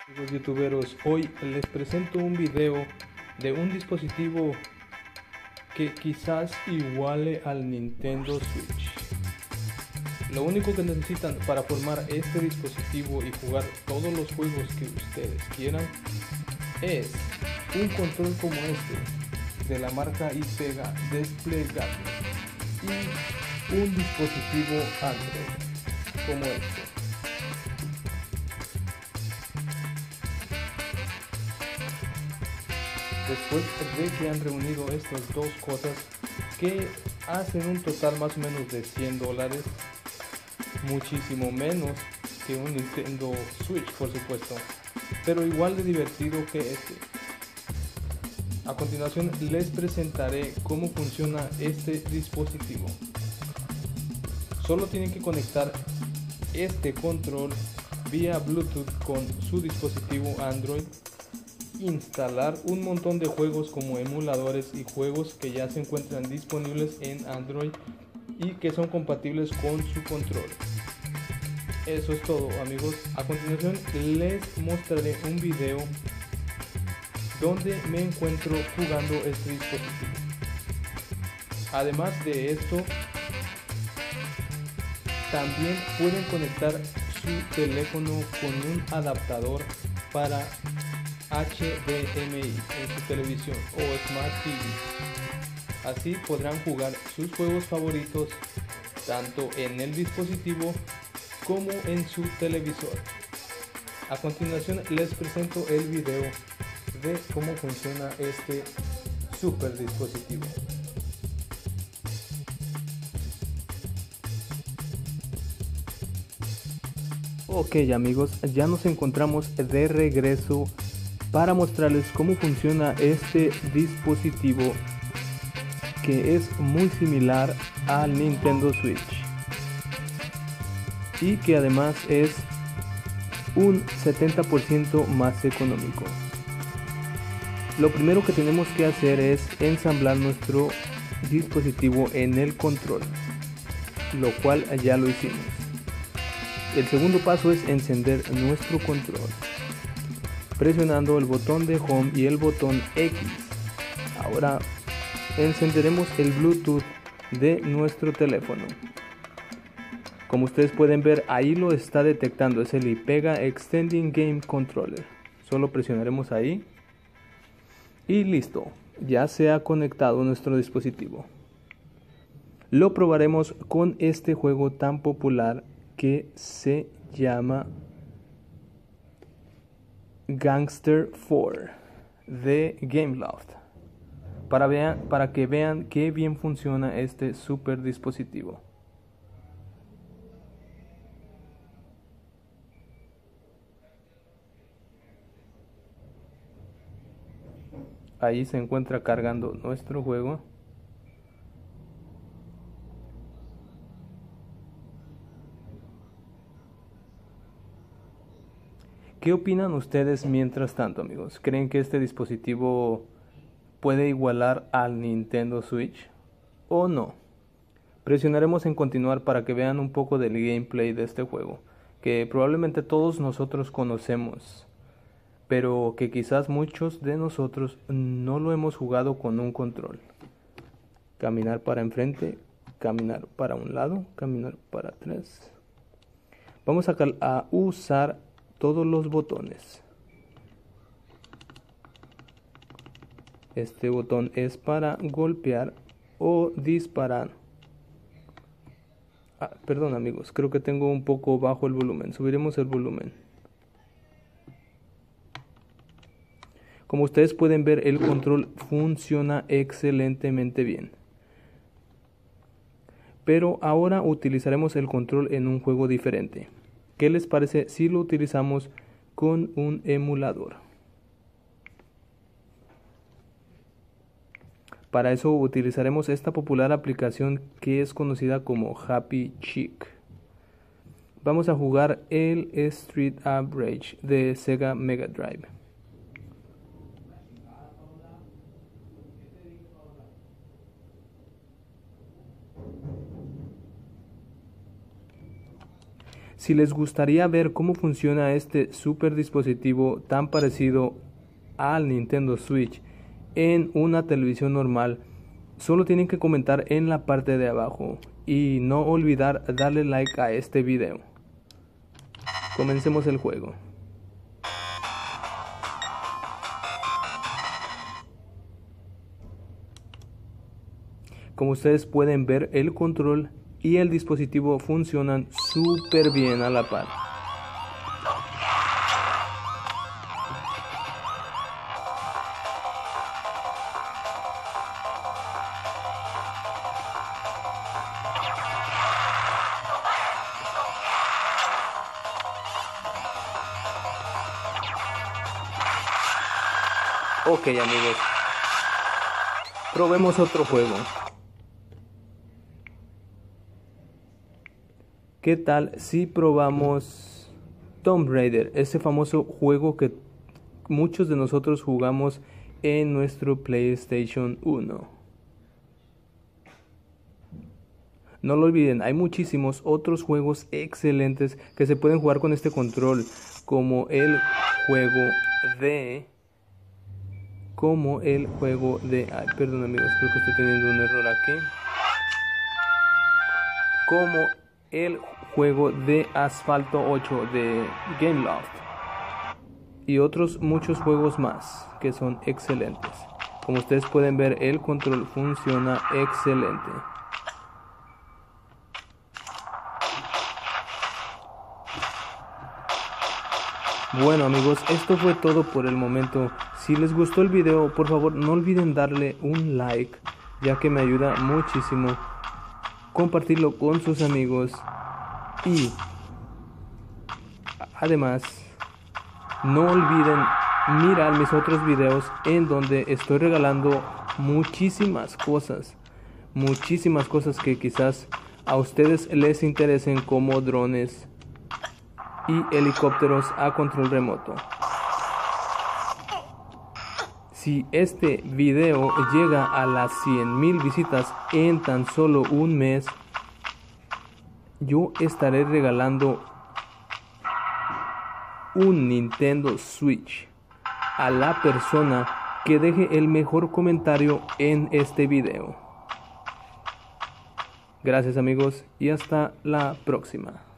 Amigos youtuberos, hoy les presento un video de un dispositivo que quizás iguale al Nintendo Switch. Lo único que necesitan para formar este dispositivo y jugar todos los juegos que ustedes quieran es un control como este de la marca Ipega desplegable y un dispositivo Android como este. Después de que han reunido estas dos cosas que hacen un total más o menos de $100, muchísimo menos que un Nintendo Switch, por supuesto, pero igual de divertido que este. A continuación les presentaré cómo funciona este dispositivo. Solo tienen que conectar este control vía Bluetooth con su dispositivo Android, instalar un montón de juegos como emuladores y juegos que ya se encuentran disponibles en Android y que son compatibles con su control. Eso es todo, amigos. A continuación les mostraré un video donde me encuentro jugando este dispositivo. Además de esto, también pueden conectar su teléfono con un adaptador para HDMI en su televisión o Smart TV. Así podrán jugar sus juegos favoritos tanto en el dispositivo como en su televisor. A continuación les presento el video de cómo funciona este super dispositivo. Ok amigos, ya nos encontramos de regreso para mostrarles cómo funciona este dispositivo que es muy similar al Nintendo Switch y que además es un 70% más económico. Lo primero que tenemos que hacer es ensamblar nuestro dispositivo en el control, lo cual ya lo hicimos. El segundo paso es encender nuestro control presionando el botón de Home y el botón X. Ahora encenderemos el Bluetooth de nuestro teléfono. Como ustedes pueden ver, ahí lo está detectando, es el Ipega Extending Game Controller. Solo presionaremos ahí y listo, ya se ha conectado nuestro dispositivo. Lo probaremos con este juego tan popular que se llama Gangster 4 de Gameloft para que vean qué bien funciona este super dispositivo. Ahí se encuentra cargando nuestro juego. ¿Qué opinan ustedes mientras tanto, amigos? ¿Creen que este dispositivo puede igualar al Nintendo Switch o no? Presionaremos en continuar para que vean un poco del gameplay de este juego, que probablemente todos nosotros conocemos, pero que quizás muchos de nosotros no lo hemos jugado con un control. Caminar para enfrente, caminar para un lado, caminar para atrás. Vamos a usar todos los botones. Este botón es para golpear o disparar. Perdón amigos, creo que tengo un poco bajo el volumen. Subiremos el volumen. Como ustedes pueden ver, el control funciona excelentemente bien. Pero ahora utilizaremos el control en un juego diferente. ¿Qué les parece si lo utilizamos con un emulador? Para eso utilizaremos esta popular aplicación que es conocida como Happy Chick. Vamos a jugar el Street of Rage de Sega Mega Drive. Si les gustaría ver cómo funciona este super dispositivo tan parecido al Nintendo Switch en una televisión normal, solo tienen que comentar en la parte de abajo y no olvidar darle like a este video. Comencemos el juego. Como ustedes pueden ver, el control y el dispositivo funcionan súper bien a la par. Ok, amigos, probemos otro juego. ¿Qué tal si probamos Tomb Raider? Ese famoso juego que muchos de nosotros jugamos en nuestro PlayStation 1. No lo olviden, hay muchísimos otros juegos excelentes que se pueden jugar con este control, como el juego de... Ay, perdón amigos, creo que estoy teniendo un error aquí. Como el juego de Asfalto 8 de Gameloft. Y otros muchos juegos más que son excelentes. Como ustedes pueden ver, el control funciona excelente. Bueno amigos, esto fue todo por el momento. Si les gustó el video, por favor no olviden darle un like, ya que me ayuda muchísimo. Compartirlo con sus amigos. Y además, no olviden mirar mis otros videos en donde estoy regalando muchísimas cosas que quizás a ustedes les interesen, como drones y helicópteros a control remoto. Si este video llega a las 100,000 visitas en tan solo un mes, yo estaré regalando un Nintendo Switch a la persona que deje el mejor comentario en este video. Gracias amigos y hasta la próxima.